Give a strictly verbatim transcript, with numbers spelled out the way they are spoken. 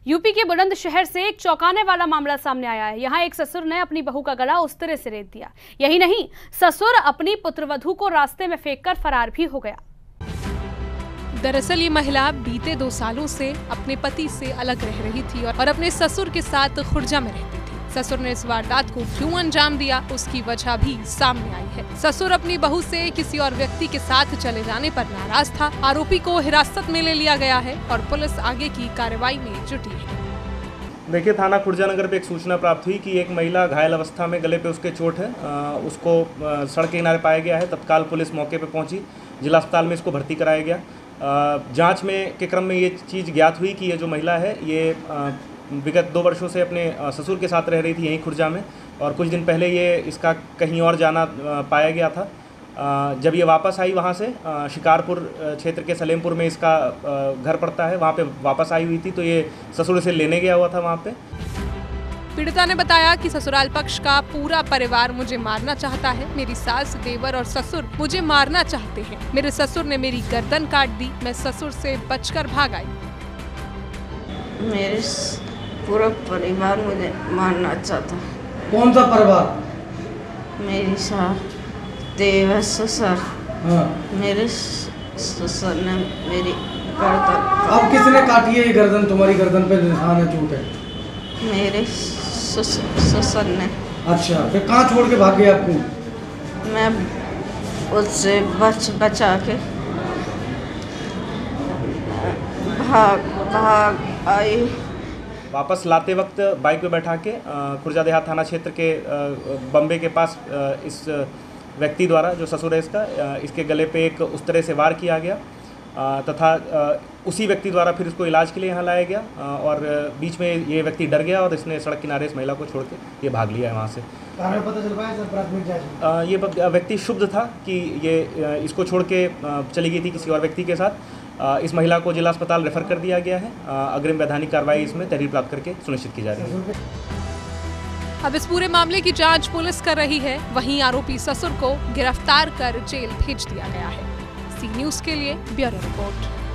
UP के बुलंदशहर से एक चौंकाने वाला मामला सामने आया है। यहाँ एक ससुर ने अपनी बहू का गला उस तरह से रेत दिया। यही नहीं, ससुर अपनी पुत्रवधू को रास्ते में फेंककर फरार भी हो गया। दरअसल ये महिला बीते दो सालों से अपने पति से अलग रह रही थी और अपने ससुर के साथ खुर्जा में रहती थी। ससुर ने इस वारदात को क्यों अंजाम दिया, उसकी वजह भी सामने आई है। ससुर अपनी बहू से किसी और व्यक्ति के साथ चले जाने पर नाराज था। आरोपी को हिरासत में ले लिया गया है और पुलिस आगे की कार्रवाई में जुटी है। देखिए, थाना खुर्जानगर पे एक सूचना प्राप्त हुई कि एक महिला घायल अवस्था में गले पे उसके चोट है। आ, उसको आ, सड़क के किनारे पाया गया है। तत्काल पुलिस मौके पे पहुंची, जिला अस्पताल में इसको भर्ती कराया गया। जांच में के क्रम में ये चीज़ ज्ञात हुई कि ये जो महिला है ये आ, विगत दो वर्षों से अपने ससुर के साथ रह रही थी यहीं खुर्जा में, और कुछ दिन पहले ये इसका कहीं और जाना पाया गया था। जब ये वापस आई वहाँ से, शिकारपुर क्षेत्र के सलेमपुर में इसका घर पड़ता है, वहाँ पे वापस आई हुई थी, तो ये ससुर से लेने गया हुआ था वहाँ पे। पीड़िता ने बताया कि ससुराल पक्ष का पूरा परिवार मुझे मारना चाहता है। मेरी सास, देवर और ससुर मुझे मारना चाहते हैं। मेरे ससुर ने मेरी गर्दन काट दी। मैं ससुर से बचकर भाग आई। मेरे पूरा परिवार मुझे मारना चाहता है। कौन सा परिवार? मेरी सास, देवर, ससुर। हाँ। मेरे ससुर ने मेरी गर्दन। अब किसने काटी है ये गर्दन? तुम्हारी गर्दन पे निशान है, चोट है? मेरे ससुर ने। अच्छा, फिर कहाँ छोड़ के भाग गए आपको? मैं उससे बच बचा के भाग भाग आई। वापस लाते वक्त बाइक पे बैठा के खुर्जा देहात थाना क्षेत्र के बम्बे के पास इस व्यक्ति द्वारा, जो ससुर है इसका, इसके गले पे एक उस तरह से वार किया गया तथा उसी व्यक्ति द्वारा फिर इसको इलाज के लिए यहाँ लाया गया, और बीच में ये व्यक्ति डर गया और इसने सड़क किनारे इस महिला को छोड़ के ये भाग लिया है वहाँ से। कारण पता चल पाया सर प्राथमिक जांच? ये व्यक्ति शुभ था कि ये इसको छोड़ के चली गई थी किसी और व्यक्ति के साथ। इस महिला को जिला अस्पताल रेफर कर दिया गया है। अग्रिम वैधानिक कार्रवाई इसमें तहरीर प्राप्त करके सुनिश्चित की जा रही है। अब इस पूरे मामले की जांच पुलिस कर रही है। वहीं आरोपी ससुर को गिरफ्तार कर जेल भेज दिया गया है। सी न्यूज़ के लिए ब्यूरो रिपोर्ट।